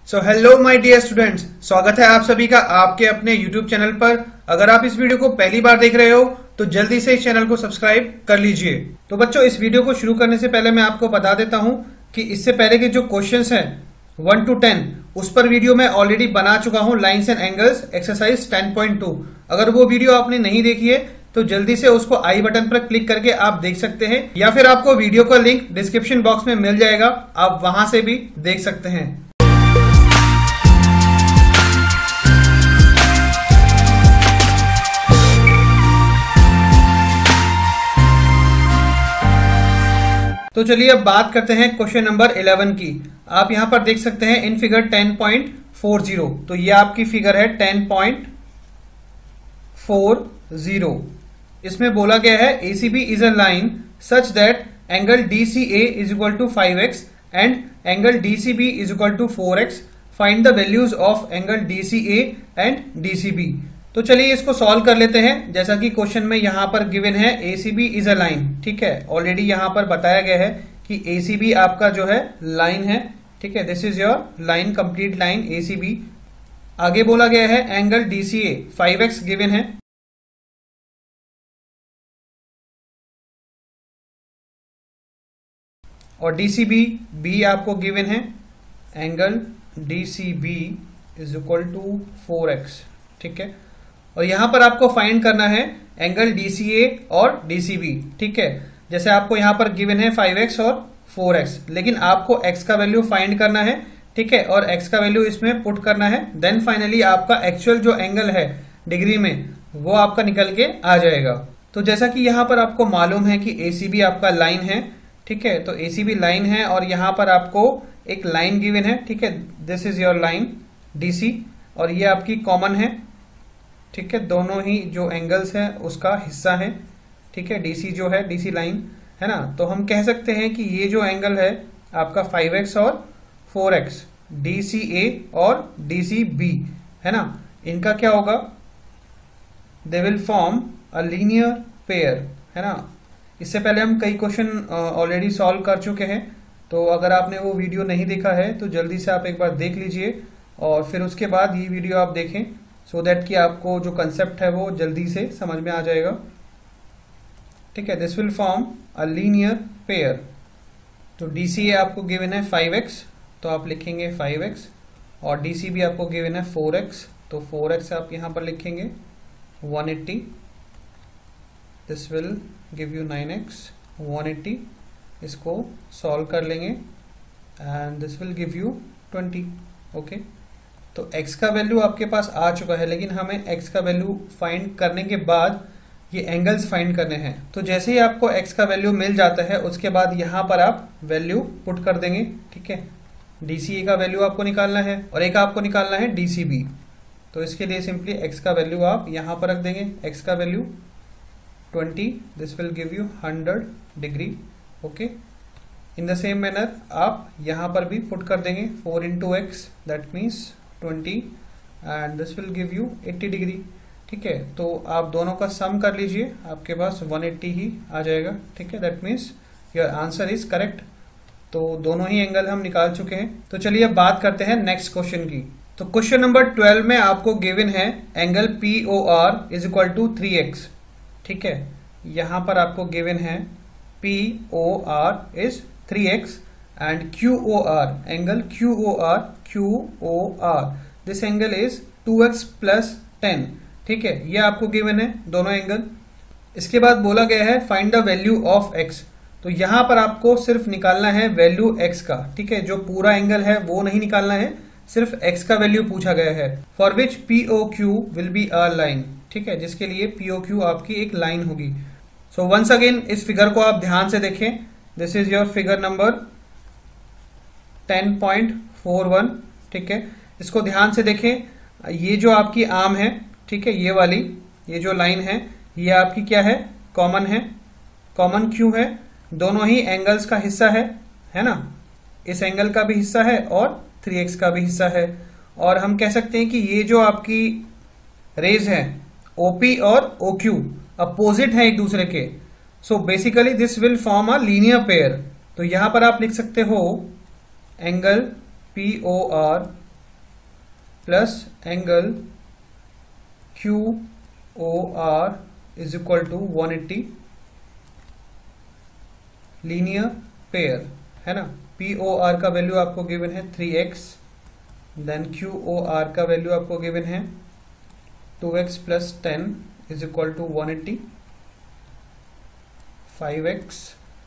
So hello my dear students, स्वागत है आप सभी का आपके अपने यूट्यूब चैनल पर। अगर आप इस वीडियो को पहली बार देख रहे हो तो जल्दी से इस चैनल को सब्सक्राइब कर लीजिए। तो बच्चों, इस वीडियो को शुरू करने से पहले मैं आपको बता देता हूं कि इससे पहले के जो क्वेश्चंस हैं 1 to 10 उस पर वीडियो मैं ऑलरेडी बना चुका हूं, लाइन्स एंड एंगल्स एक्सरसाइज 10.2। अगर वो वीडियो आपने नहीं देखी है तो जल्दी से उसको आई बटन पर क्लिक करके आप देख सकते हैं, या फिर आपको वीडियो का लिंक डिस्क्रिप्शन बॉक्स में मिल जाएगा, आप वहां से भी देख सकते हैं। तो चलिए अब बात करते हैं क्वेश्चन नंबर 11 की। आप यहां पर देख सकते हैं इन फिगर 10.40। तो ये आपकी फिगर है 10.40। इसमें बोला गया है ACB is a line such that angle DCA is equal to 5x and angle DCB is equal to 4x। Find the values of angle DCA and DCB। तो चलिए इसको सॉल्व कर लेते हैं। जैसा कि क्वेश्चन में यहां पर गिवन है ACB इज अ लाइन, ठीक है, ऑलरेडी यहां पर बताया गया है कि ACB आपका जो है लाइन है, ठीक है, this is your line, complete line ACB। आगे बोला गया है एंगल DCA 5x गिवन है, और DCB भी आपको गिवन है, angle DCB is equal to 4x, ठीक है। और यहां पर आपको फाइंड करना है एंगल DCA और DCB, ठीक है। जैसे आपको यहां पर गिवन है 5x और 4x, लेकिन आपको x का वैल्यू फाइंड करना है, ठीक है, और x का वैल्यू इसमें पुट करना है। देन फाइनली आपका एक्चुअल जो एंगल है डिग्री में वो आपका निकल के आ जाएगा। तो जैसा कि यहां पर आपको मालूम है कि ACB आपका लाइन है, ठीक है, तो ACB लाइन है और यहां पर आपको एक लाइन गिवन है, ठीक है, this is your line DC, और ये आपकी कॉमन है, ठीक है, दोनों ही जो एंगल्स हैं उसका हिस्सा है, ठीक है, DC जो है DC लाइन है ना। तो हम कह सकते हैं कि ये जो एंगल है आपका 5x और 4x, DCA और DCB है ना, इनका क्या होगा, they will form a linear pair, है ना। इससे पहले हम कई क्वेश्चन ऑलरेडी सॉल्व कर चुके हैं, तो अगर आपने वो वीडियो नहीं देखा है तो जल्दी से आप एक बार देख लीजिए और फिर उसके बाद ये वीडियो आप देखें, सो दैट कि आपको जो कंसेप्ट है वो जल्दी से समझ में आ जाएगा, ठीक है। This will form a linear pair. तो DCA आपको गिवन है 5x, तो आप लिखेंगे 5x, और DCB आपको गिवन है 4x, तो 4x आप यहां पर लिखेंगे 180। This will give you 9x 180। इसको सॉल्व कर लेंगे and this will give you 20, okay. तो x का वैल्यू आपके पास आ चुका है, लेकिन हमें x का वैल्यू फाइंड करने के बाद ये एंगल्स फाइंड करने हैं। तो जैसे ही आपको x का वैल्यू मिल जाता है उसके बाद यहां पर आप वैल्यू पुट कर देंगे, ठीक है। DCA का वैल्यू आपको निकालना है और एक आपको निकालना है DCB। तो इसके लिए सिंपली x का वैल्यू आप यहां पर रख देंगे, x का value 20, this will give you 100 degree, okay. In the same manner आप यहां पर भी पुट कर देंगे 4 into x, that means 20 and this will give you 80 degree, ठीक है। तो आप दोनों का सम कर लीजिए, आपके पास 180 ही आ जाएगा, ठीक है, that means your answer is correct. तो दोनों ही एंगल हम निकाल चुके हैं। तो चलिए अब बात करते हैं नेक्स्ट क्वेश्चन की। तो क्वेश्चन नंबर 12 में आपको गिवन है angle POR is equal to 3x, ठीक है। यहां पर आपको गिवन है POR is 3x and QOR, angle QOR this angle is 2x plus 10, ठीक है। ये आपको गिवन है दोनों एंगल। इसके बाद बोला गया है find the value of x। तो यहां पर आपको सिर्फ निकालना है वैल्यू x का, ठीक है, जो पूरा एंगल है वो नहीं निकालना है, सिर्फ x का वैल्यू पूछा गया है। For which POQ will be a line, ठीक है, जिसके लिए POQ आपकी एक लाइन होगी। सो वंस अगेन इस फिगर को आप ध्यान से देखें, this is your figure number 10.41, ठीक है। इसको ध्यान से देखें, ये जो आपकी आर्म है, ठीक है, ये वाली, ये जो लाइन है ये आपकी क्या है, कॉमन है, कॉमन क्यों है, दोनों ही एंगल्स का हिस्सा है ना, इस एंगल का भी हिस्सा है और 3x का भी हिस्सा है। और हम कह सकते हैं कि ये जो आपकी रेज है OP और OQ अपोजिट है एक दूसरे के, so basically this will form a linear pair. तो यहां पर आप लिख सकते हो angle POR plus angle QOR is equal to 180 linear pair, है ना। POR का वैल्यू आपको गिवन है 3x, देन QOR का वैल्यू आपको गिवन है 2x plus 10 is equal to 180, 5x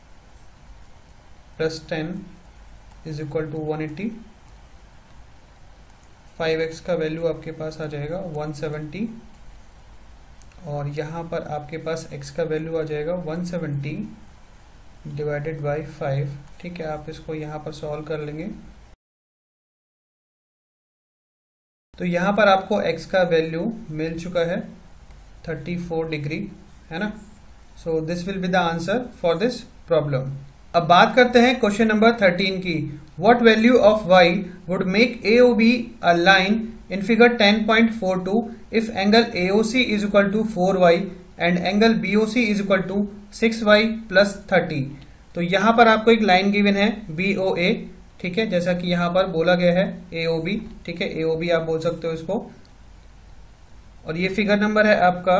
plus 10 is equal to 180, 5x का वैल्यू आपके पास आ जाएगा 170 और यहाँ पर आपके पास x का वैल्यू आ जाएगा 170 डिवाइडेड बाय 5। ठीक है, आप इसको यहाँ पर सॉल्व कर लेंगे तो यहाँ पर आपको x का वैल्यू मिल चुका है 34 डिग्री, है ना। So this will be the answer for this problem. अब बात करते हैं क्वेश्चन नंबर 13 की। What value of y would make AOB a line in figure 10.42 if angle AOC is equal to 4y and angle BOC is equal to 6y plus 30। तो यहाँ पर आपको एक लाइन गिवन है BOA, ठीक है, जैसा कि यहाँ पर बोला गया है AOB, ठीक है, AOB आप बोल सकते हो इसको। और ये फिगर नंबर है आपका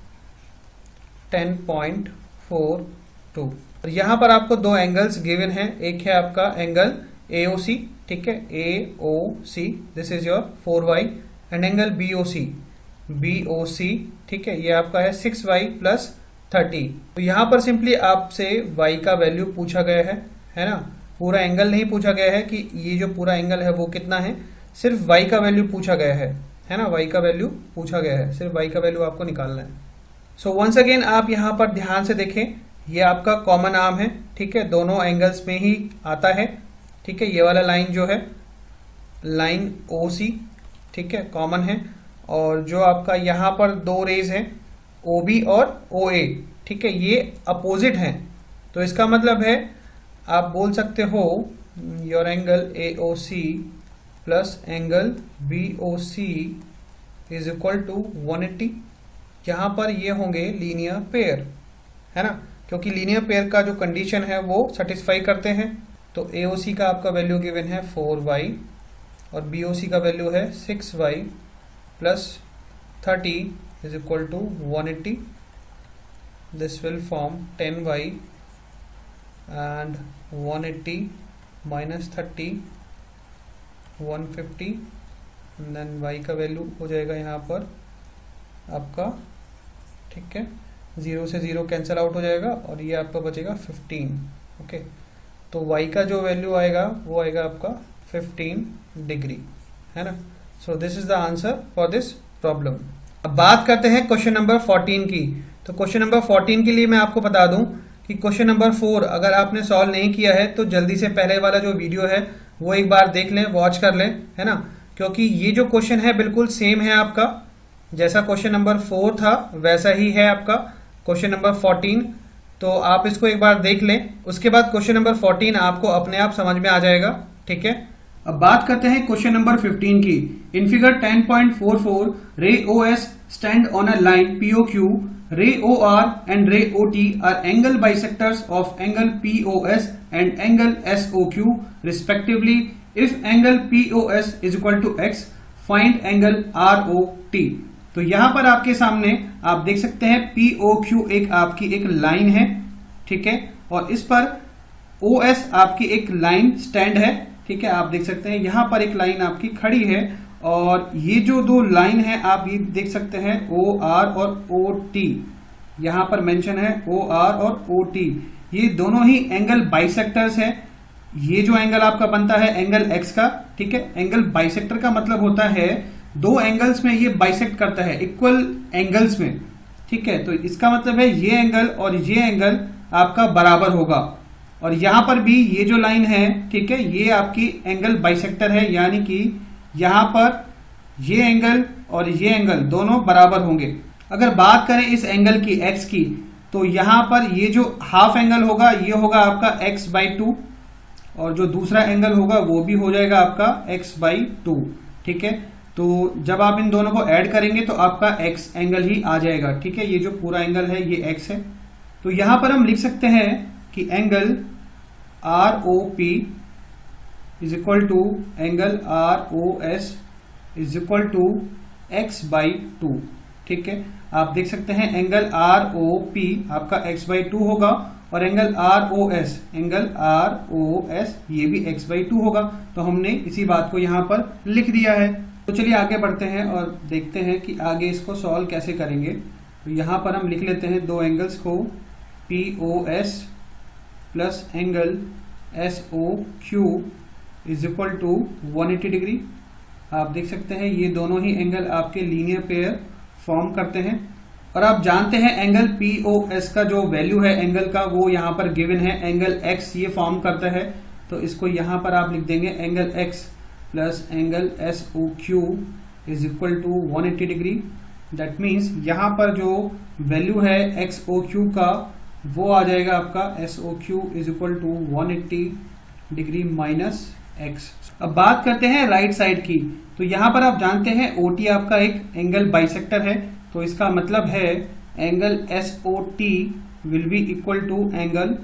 10.42 और यहाँ पर आपको दो एंगल्स गिवन हैं। एक है आपका एंगल AOC, ठीक है, AOC, this is your 4y and angle BOC, ठीक है, ये आपका है 6y प्लस 30। तो यहाँ पर सिंपली आपसे y का वैल्यू पूछा गया है ना। पूरा एंगल नहीं पूछा गया है कि ये जो पूरा एंगल है वो कितना है, सिर्फ y का वैल्यू पूछा गया है ना, y का वैल्यू पूछा गया है, सिर्फ y का वैल्यू आपको निकालना है। सो वंस अगेन आप यहाँ पर ध्यान से देखें, ये आपका कॉमन आर्म है, ठीक है, दोनों एंगल्स में ही आता है, ठीक है। ये वाला लाइन जो है लाइन OC, ठीक है, कॉमन है। और जो आपका यहाँ पर दो रेज है OB और OA, ठीक है, ये अपोजिट हैं। तो इसका मतलब है आप बोल सकते हो your angle AOC plus angle BOC is equal to 180। यहाँ पर ये होंगे लीनियर पेयर, है ना, क्योंकि लीनियर पेयर का जो कंडीशन है वो सेटिस्फाई करते हैं। तो AOC का आपका वैल्यू गिवन है 4y और BOC का वैल्यू है 6y plus 30 is equal to 180। This will form 10y and 180 minus 30 150 देन y का वैल्यू हो जाएगा यहाँ पर आपका, ठीक है, 0 से 0 कैंसिल आउट हो जाएगा और ये आपका बचेगा 15। ओके, तो y का जो वैल्यू आएगा वो आएगा आपका 15 डिग्री, है ना। So this is the answer for this problem. अब बात करते हैं क्वेश्चन नंबर 14 की। तो क्वेश्चन नंबर 14 के लिए मैं आपको बता दूं कि क्वेश्चन नंबर 4 अगर आपने सॉल्व नहीं किया है तो जल्दी से पहले वाला जो वीडियो है वो एक बार देख लें, वॉच कर लें, है ना, क्योंकि ये जो क्वेश्चन है बिल्कुल सेम है आपका, जैसा क्वेश्चन नंबर 4 था वैसा ही है आपका क्वेश्चन नंबर 14। तो आप इसको एक बार देख लें, उसके बाद क्वेश्चन नंबर 14 आपको अपने आप समझ में आ जाएगा, ठीक है। अब बात करते हैं क्वेश्चन नंबर 15 की। In figure 10.44 ray OS stand on a line POQ, ray OR and ray OT are angle bisectors of angle POS and angle SOQ respectively. If angle POS is equal to x, find angle ROT। तो यहां पर आपके सामने आप देख सकते हैं POQ एक आपकी एक लाइन है, ठीक है, और इस पर OS आपकी एक लाइन स्टैंड है, ठीक है, आप देख सकते हैं यहां पर एक लाइन आपकी खड़ी है और ये जो दो लाइन है आप ये देख सकते हैं OR और OT, यहां पर मेंशन है OR और OT, ये दोनों ही एंगल बाइसेक्टर्स है। ये जो एंगल आपका बनता है एंगल x का, ठीक है, एंगल बाइसेक्टर का मतलब होता है दो एंगल्स में ये बाइसेक्ट करता है, इक्वल एंगल्स में, ठीक है। तो इसका मतलब है ये एंगल और ये एंगल आपका बराबर होगा। और यहां पर भी ये जो लाइन है, ठीक है, ये आपकी एंगल बाइसेक्टर है, यानी कि यहां पर ये एंगल और ये एंगल दोनों बराबर होंगे। अगर बात करें इस एंगल की x की, तो यहां पर ये जो हाफ एंगल होगा ये होगा आपका x/2 और जो दूसरा एंगल होगा वो भी हो जाएगा आपका x/2, ठीक है। तो जब आप इन दोनों को ऐड करेंगे तो आपका x एंगल ही आ जाएगा, ठीक है, ये जो पूरा एंगल है ये x है। तो यहां पर हम लिख सकते हैं कि angle ROP is equal to angle ROS is equal to x/2। ठीक है, आप देख सकते हैं एंगल ROP आपका x/2 होगा और एंगल ROS ये भी x/2 होगा। तो हमने इसी बात को यहां पर लिख दिया है। तो चलिए आगे बढ़ते हैं और देखते हैं कि आगे इसको सॉल्व कैसे करेंगे। तो यहां पर हम लिख लेते हैं दो एंगल्स को, POS plus angle SOQ is equal to 180 degree. आप देख सकते हैं ये दोनों ही एंगल आपके लीनियर पेयर फॉर्म करते हैं और आप जानते हैं एंगल POS का जो वैल्यू है एंगल का वो यहाँ पर गिवन है, एंगल X ये फॉर्म करता है। तो इसको यहाँ पर आप लिख देंगे angle X plus angle SOQ is equal to 180 degree. That means यहाँ पर जो वैल्यू है XOQ का वो आ जाएगा आपका SOQ is equal to 180 degree minus X। अब बात करते हैं राइट साइड की। तो यहां पर आप जानते हैं OT आपका एक एंगल बाइसेक्टर है, तो इसका मतलब है angle SOT will be equal to angle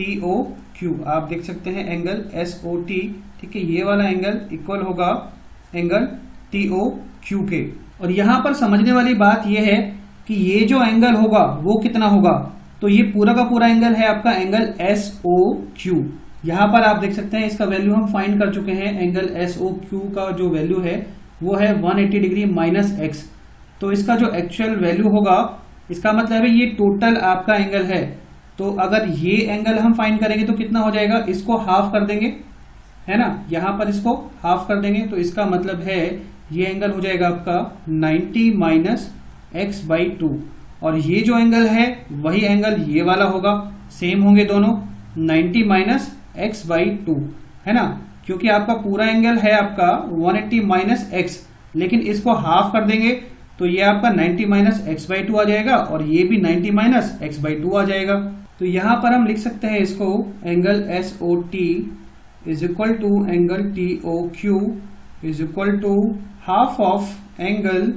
TOQ। आप देख सकते हैं एंगल SOT, ठीक है, ये वाला एंगल इक्वल होगा एंगल TOQ के। और यहां पर समझने वाली बात यह है कि ये जो एंगल होगा वो कितना होगा, तो ये पूरा का पूरा एंगल है आपका एंगल SOQ। यहां पर आप देख सकते हैं इसका वैल्यू हम फाइंड कर चुके हैं। एंगल SOQ का जो वैल्यू है वो है 180 डिग्री माइनस X। तो इसका जो एक्चुअल वैल्यू होगा, इसका मतलब है ये टोटल आपका एंगल है। तो अगर ये एंगल हम फाइंड करेंगे तो कितना हो जाएगा, इसको हाफ कर देंगे, है ना, यहां पर इसको हाफ कर देंगे। तो इसका मतलब है ये एंगल हो जाएगा आपका 90 माइनस X/2। और ये जो एंगल है वही एंगल ये वाला होगा, सेम होंगे दोनों, 90 माइनस X/2, है ना, क्योंकि आपका पूरा एंगल है आपका 180 माइनस X, लेकिन इसको हाफ कर देंगे तो ये आपका 90 माइनस X/2 आ जाएगा और ये भी 90 माइनस X/2 आ जाएगा। तो यहां पर हम लिख सकते हैं इसको angle SOT is equal to angle TOQ is equal to half of angle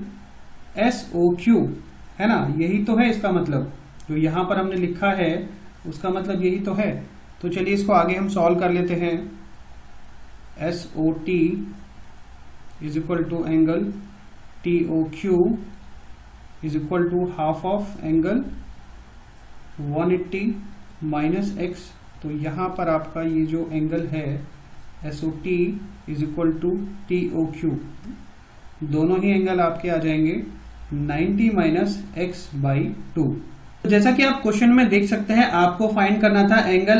SOQ, है ना, यही तो है इसका मतलब। जो यहां पर हमने लिखा है उसका मतलब यही तो है। तो चलिए इसको आगे हम सॉल्व कर लेते हैं। SOT is equal to angle TOQ is equal to half of angle 180 minus X। तो यहां पर आपका ये जो एंगल है SOT is equal to TOQ, दोनों ही एंगल आपके आ जाएंगे 90 माइनस X/2। जैसा कि आप क्वेश्चन में देख सकते हैं आपको फाइंड करना था एंगल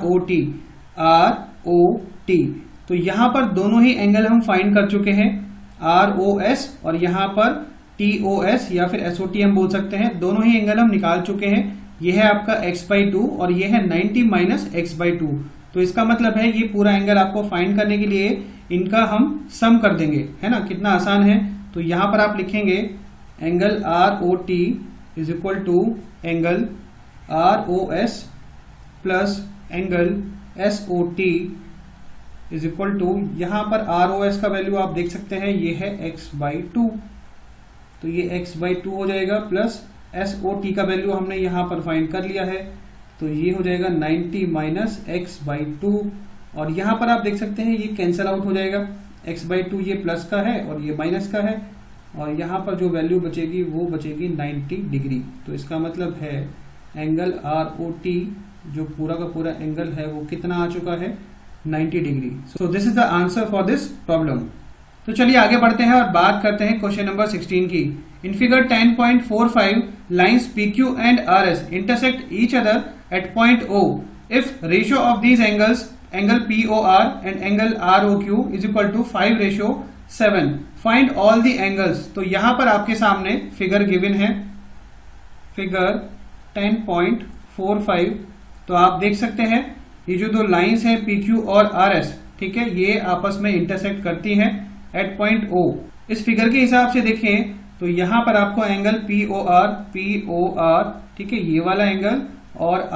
ROT। तो यहां पर दोनों ही एंगल हम फाइंड कर चुके हैं, ROS और यहां पर TOS या फिर SOT हम बोल सकते हैं। दोनों ही एंगल हम निकाल चुके हैं। यह है आपका X/2 और यह है 90 माइनस X/2। तो इसका मतलब है ये पूरा एंगल आपको फाइंड करने के लिए इनका हम सम कर देंगे, है ना, कितना आसान है। तो यहां पर आप लिखेंगे angle ROT is equal to angle ROS plus angle SOT is equal to, यहां पर ROS का वैल्यू आप देख सकते हैं ये है X/2, तो ये X/2 हो जाएगा प्लस SOT का वैल्यू हमने यहां पर फाइंड कर लिया है, तो ये हो जाएगा 90 माइनस X/2। और यहां पर आप देख सकते हैं ये कैंसिल आउट हो जाएगा, X/2 ये प्लस का है और ये माइनस का है, और यहां पर जो वैल्यू बचेगी वो बचेगी 90 डिग्री। तो इसका मतलब है एंगल ROT जो पूरा का पूरा एंगल है वो कितना आ चुका है, 90 degree. So this is the answer for this problem. तो चलिए आगे बढ़ते हैं और बात करते हैं क्वेश्चन नंबर 16 की। In figure 10.45 lines PQ and RS intersect each other at point O if ratio of these angles, angle POR and angle ROQ is equal to 5:7। Find all the angles. तो यहां पर आपके सामने figure given है, figure 10.45। तो आप देख सकते हैं ये जो दो लाइंस हैं PQ और RS, ठीक है, ये आपस में इंटरसेक्ट करती हैं एट पॉइंट O। इस फिगर के हिसाब से देखें तो यहां पर आपको एंगल POR, ठीक है, ये वाला एंगल, और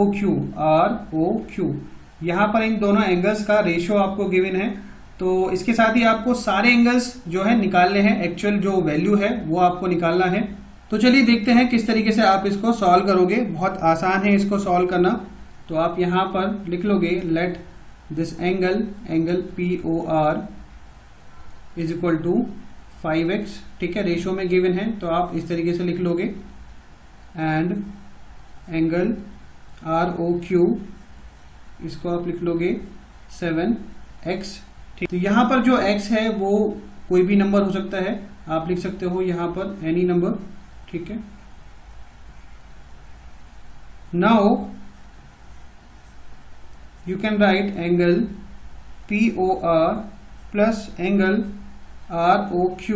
ROQ, यहां पर इन दोनों एंगल्स का रेशियो आपको गिवन है। तो इसके साथ ही आपको सारे एंगल्स जो है निकालने हैं, एक्चुअल जो वैल्यू है वो आपको निकालना है। तो चलिए देखते हैं किस तरीके से आप इसको सॉल्व करोगे। बहुत आसान है इसको सॉल्व करना। तो आप यहां पर लिख लोगे let this angle POR is equal to 5x, ठीक है, रेशो में गिवन है तो आप इस तरीके से लिख लोगे, एंड एंगल ROQ इसको आप लिख लोगे 7x, ठीक। तो यहां पर जो x है वो कोई भी नंबर हो सकता है, आप लिख सकते हो यहां पर एनी नंबर, ठीक है। Now you can write angle POR plus angle ROQ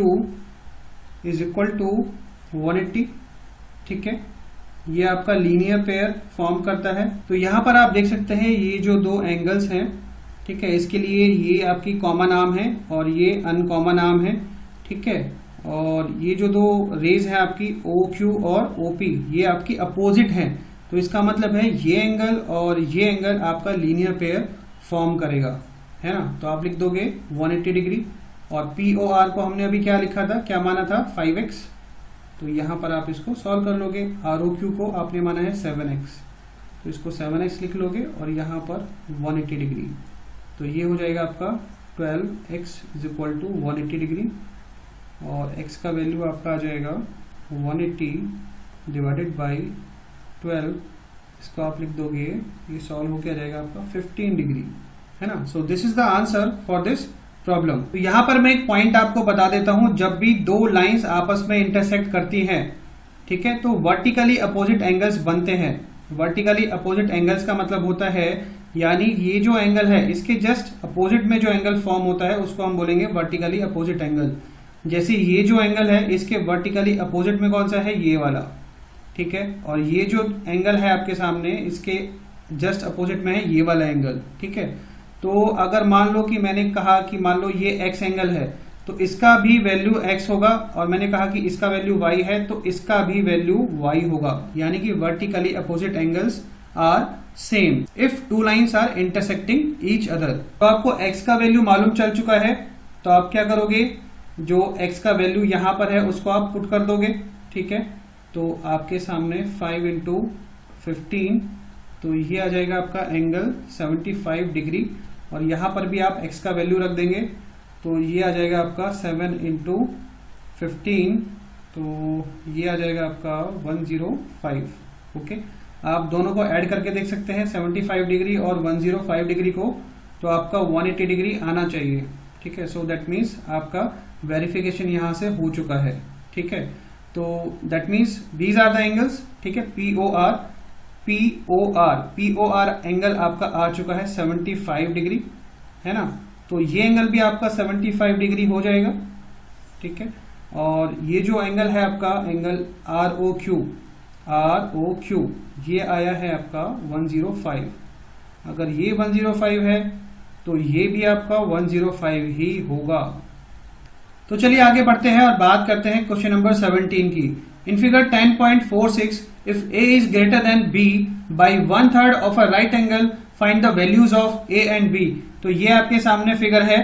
is equal to 180, ठीक है। ये आपका लीनियर पेयर फॉर्म करता है। तो यहां पर आप देख सकते हैं ये जो दो एंगल्स हैं, ठीक है, इसके लिए ये आपकी कॉमन आर्म है और ये अनकॉमन आर्म है, ठीक है। और ये जो दो रेज है आपकी OQ और OP, ये आपकी अपोजिट हैं। तो इसका मतलब है ये एंगल और ये एंगल आपका लीनियर पेयर फॉर्म करेगा, है ना। तो आप लिख दोगे 180 डिग्री, और POR को हमने अभी क्या लिखा था, क्या माना था, 5x। तो यहां पर आप इसको सॉल्व कर लोगे। ROQ को आपने माना है 7x, तो इसको 7x लिख लोगे और यहां पर 180 डिग्री। तो ये हो जाएगा आपका 12x is equal to 180 degree, और x का वैल्यू आपका आ जाएगा 180 डिवाइडेड बाई 12, इसको आप लिख दोगे, ये सॉल्व होकर आ जाएगा आपका 15 डिग्री, है ना। So this is the answer for this problem. तो यहां पर मैं एक पॉइंट आपको बता देता हूं, जब भी दो लाइंस आपस में इंटरसेक्ट करती हैं, ठीक है, तो वर्टिकली अपोजिट एंगल्स बनते हैं। वर्टिकली अपोजिट एंगल्स का मतलब होता है, यानी ये जो एंगल है इसके जस्ट अपोजिट में जो एंगल फॉर्म होता है उसको हम बोलेंगे वर्टिकली अपोजिट एंगल। जैसे ये जो एंगल है इसके वर्टिकली अपोजिट में कौन सा है, ये वाला, ठीक है। और ये जो एंगल है आपके सामने इसके जस्ट अपोजिट में है ये वाला एंगल, ठीक है। तो अगर मान लो कि मैंने कहा कि मान लो ये x एंगल है, तो इसका भी वैल्यू x होगा, और मैंने कहा कि इसका वैल्यू y है तो इसका भी वैल्यू y होगा, यानी कि vertically opposite angles are same if two lines are intersecting each other. तो आपको x का वैल्यू मालूम चल चुका है, तो आप क्या करोगे, जो x का वैल्यू यहां पर है उसको आप पुट कर दोगे, ठीक है। तो आपके सामने 5 इंटू 15, तो ये आ जाएगा आपका एंगल 75 डिग्री, और यहां पर भी आप x का वैल्यू रख देंगे, तो ये आ जाएगा आपका 7 इंटू 15, तो ये आ जाएगा आपका 105, ओके। आप दोनों को ऐड करके देख सकते हैं 75 डिग्री और 105 डिग्री को, तो आपका 180 डिग्री आना चाहिए, ठीक है। सो दैट मीन्स आपका वेरिफिकेशन यहां से हो चुका है, ठीक है। तो that means these are the angles, ठीक है। POR एंगल आपका आ चुका है 75 डिग्री, है ना। तो ये एंगल भी आपका 75 डिग्री हो जाएगा, ठीक है। और ये जो एंगल है आपका एंगल ROQ ये आया है आपका 105। अगर ये 105 है तो ये भी आपका 105 ही होगा। तो चलिए आगे बढ़ते हैं और बात करते हैं क्वेश्चन नंबर 17 की। In figure 10.46 if A is greater than B by 1/3 of a right angle find the values of A and B। तो ये आपके सामने फिगर है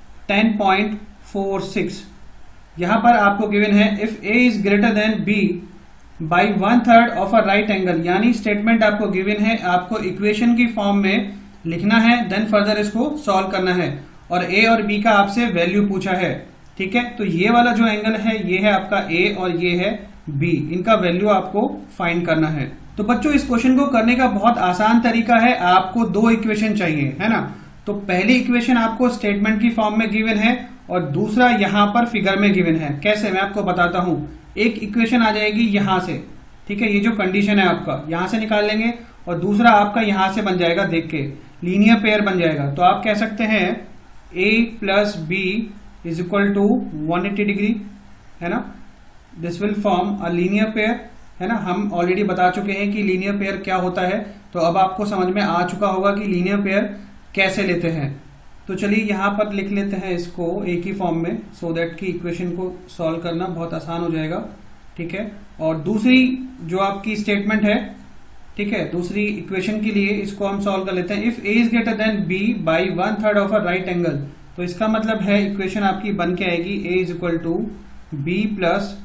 10.46। यहां पर आपको गिवन है if A is greater than B by 1/3 of a right angle, यानी स्टेटमेंट आपको गिवन है, आपको इक्वेशन की फॉर्म में लिखना है, देन फर्दर इसको सॉल्व करना है, और A और B का आपसे वैल्यू पूछा है, ठीक है। तो ये वाला जो एंगल है ये है आपका A और ये है B, इनका वैल्यू आपको फाइंड करना है। तो बच्चों इस क्वेश्चन को करने का बहुत आसान तरीका है, आपको दो इक्वेशन चाहिए, है ना। तो पहली इक्वेशन आपको स्टेटमेंट की फॉर्म में गिवन है और दूसरा यहां पर फिगर में गिवन है। कैसे, मैं आपको बताता हूं। एक इक्वेशन आ जाएगी यहां से, ठीक है, ये जो कंडीशन है आपका यहां से निकाल लेंगे, और दूसरा आपका यहां से बन जाएगा, देख के लीनियर पेयर बन जाएगा। तो आप कह सकते हैं A plus B is equal to 180 degree, है ना। This will form a linear pair, है ना। हम ऑलरेडी बता चुके हैं कि लीनियर पेयर क्या होता है, तो अब आपको समझ में आ चुका होगा कि लीनियर पेयर कैसे लेते हैं। तो चलिए यहां पर लिख लेते हैं इसको एक ही फॉर्म में, सो दैट कि इक्वेशन को सॉल्व करना बहुत आसान हो जाएगा, ठीक है। और दूसरी जो आपकी स्टेटमेंट है, ठीक है, दूसरी इक्वेशन के लिए इसको हम सॉल्व कर लेते हैं। If A is greater than B by 1/3 of a right angle, तो इसका मतलब है इक्वेशन आपकी बन के आएगी A is equal to B plus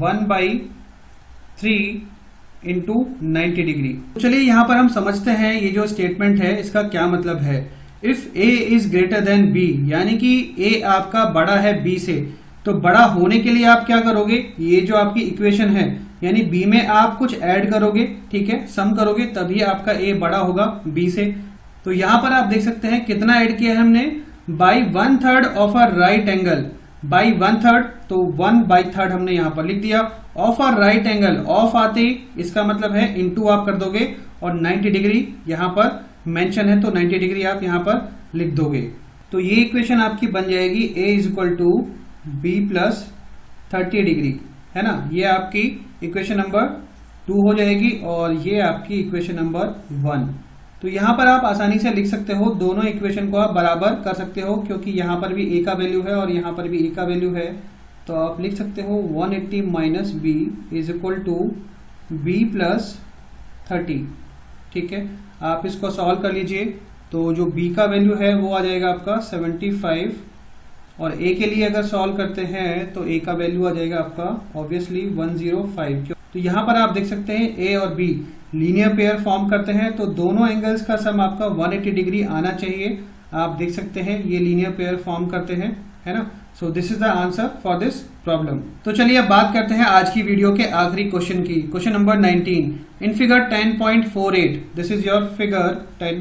1/3 into 90 degree. तो चलिए यहां पर हम समझते हैं ये जो स्टेटमेंट है इसका क्या मतलब है। If A is greater than B, यानी कि A आपका बड़ा है B से, तो बड़ा होने के लिए आप क्या करोगे, ये जो आपकी इक्वेशन है यानी b में आप कुछ ऐड करोगे, ठीक है, सम करोगे, तभी आपका a बड़ा होगा b से। तो यहां पर आप देख सकते हैं कितना ऐड किया है हमने, by 1/3 of a right angle, by 1/3, तो 1/3 हमने यहां पर लिख दिया। Of a right angle, of आते इसका मतलब है इनटू आप कर दोगे और 90 डिग्री यहां पर मेंशन है तो 90 डिग्री आप यहां पर लिख दोगे। तो ये इक्वेशन आपकी बन जाएगी a equal to b plus 30 degree, है ना। ये आपकी इक्वेशन नंबर 2 हो जाएगी और ये आपकी इक्वेशन नंबर 1। तो यहां पर आप आसानी से लिख सकते हो, दोनों इक्वेशन को आप बराबर कर सकते हो क्योंकि यहां पर भी a का वैल्यू है और यहां पर भी a का वैल्यू है। तो आप लिख सकते हो 180 minus b is equal to b plus 30, ठीक है। आप इसको सॉल्व कर लीजिए तो जो b का वैल्यू है वो आ जाएगा आपका 75 और a के लिए अगर सॉल्व करते हैं तो a का वैल्यू आ जाएगा आपका ऑब्वियसली 105। तो यहां पर आप देख सकते हैं a और b लीनियर पेयर फॉर्म करते हैं तो दोनों एंगल्स का सम आपका 180 डिग्री आना चाहिए। आप देख सकते हैं ये लीनियर पेयर फॉर्म करते हैं, है ना। So this is the answer for this problem. तो चलिए अब बात करते हैं आज की वीडियो के आखिरी क्वेश्चन की, question number 19। In figure 10.48, this is your figure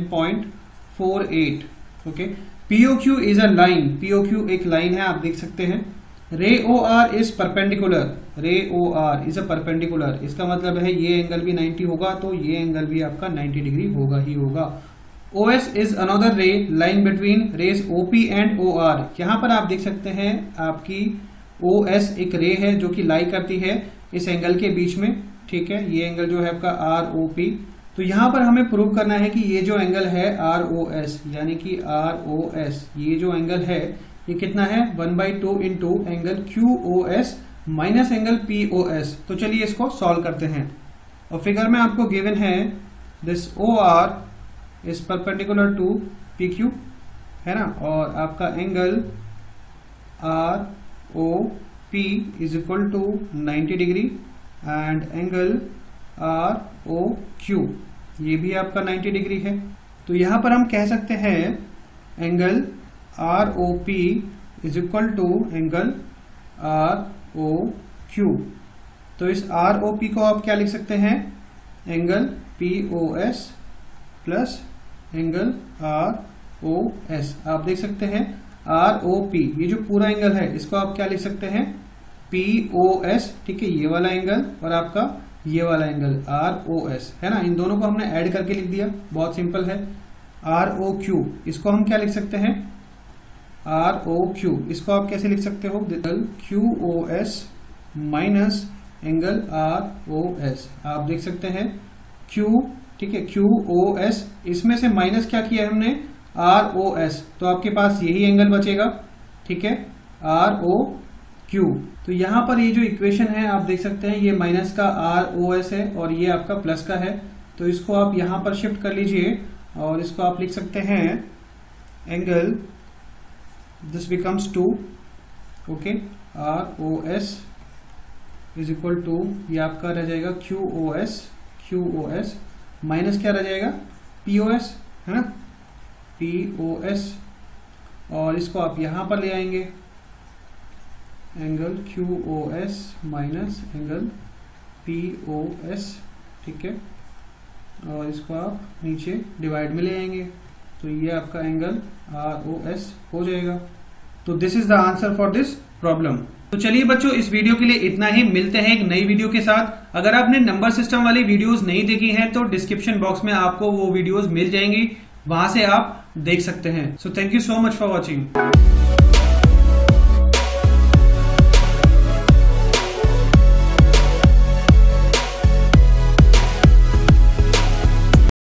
10.48, okay. POQ is a line, POQ एक लाइन है, आप देख सकते हैं। Ray OR is perpendicular, ray OR is a perpendicular, इसका मतलब है ये एंगल भी 90 होगा तो ये एंगल भी आपका 90 डिग्री होगा ही होगा। OS is another ray line between rays OP and OR, यहाँ पर आप देख सकते हैं आपकी OS एक रे है जो कि लाई करती है इस एंगल के बीच में, ठीक है। ये एंगल जो है आपका ROP। तो यहां पर हमें प्रूव करना है कि ये जो एंगल है ROS यानी कि ROS, ये जो एंगल है ये कितना है 1/2 into angle QOS minus angle POS। तो चलिए इसको सॉल्व करते हैं। और फिगर में आपको गिवन है this OR is perpendicular to PQ, है ना, और आपका angle ROP is equal to 90 degree and angle ROQ ये भी आपका 90 डिग्री है। तो यहां पर हम कह सकते हैं angle ROP is equal to angle ROQ। तो इस ROP को आप क्या लिख सकते हैं, angle POS plus angle ROS। आप देख सकते हैं ROP ये जो पूरा एंगल है इसको आप क्या लिख सकते हैं POS, ठीक है, ये वाला एंगल और आपका ये वाला एंगल ROS, है ना। इन दोनों को हमने ऐड करके लिख दिया, बहुत सिंपल है। ROQ इसको हम क्या लिख सकते हैं ROQ, इसको आप कैसे लिख सकते हो, angle QOS minus angle ROS। आप देख सकते हैं Q, ठीक है, QOS, इसमें से माइनस क्या किया हमने ROS, तो आपके पास यही एंगल बचेगा, ठीक है, ROQ। तो यहां पर ये जो इक्वेशन है आप देख सकते हैं ये माइनस का ROS है और ये आपका प्लस का है। तो इसको आप यहां पर शिफ्ट कर लीजिए और इसको आप लिख सकते हैं angle, this becomes 2, okay, ROS is equal to ये आपका रह जाएगा QOS माइनस क्या रह जाएगा POS, है ना, POS, और इसको आप यहां पर ले आएंगे angle QOS minus angle POS, ठीक है, और इसको आप नीचे डिवाइड में ले आएंगे तो ये आपका एंगल ROS हो जाएगा। तो this is the answer for this problem. तो चलिए बच्चों इस वीडियो के लिए इतना ही, मिलते हैं एक नई वीडियो के साथ। अगर आपने नंबर सिस्टम वाली वीडियोस नहीं देखी हैं तो डिस्क्रिप्शन बॉक्स में आपको वो वीडियोस मिल जाएंगी, वहां से आप देख सकते हैं। So thank you so much for watching.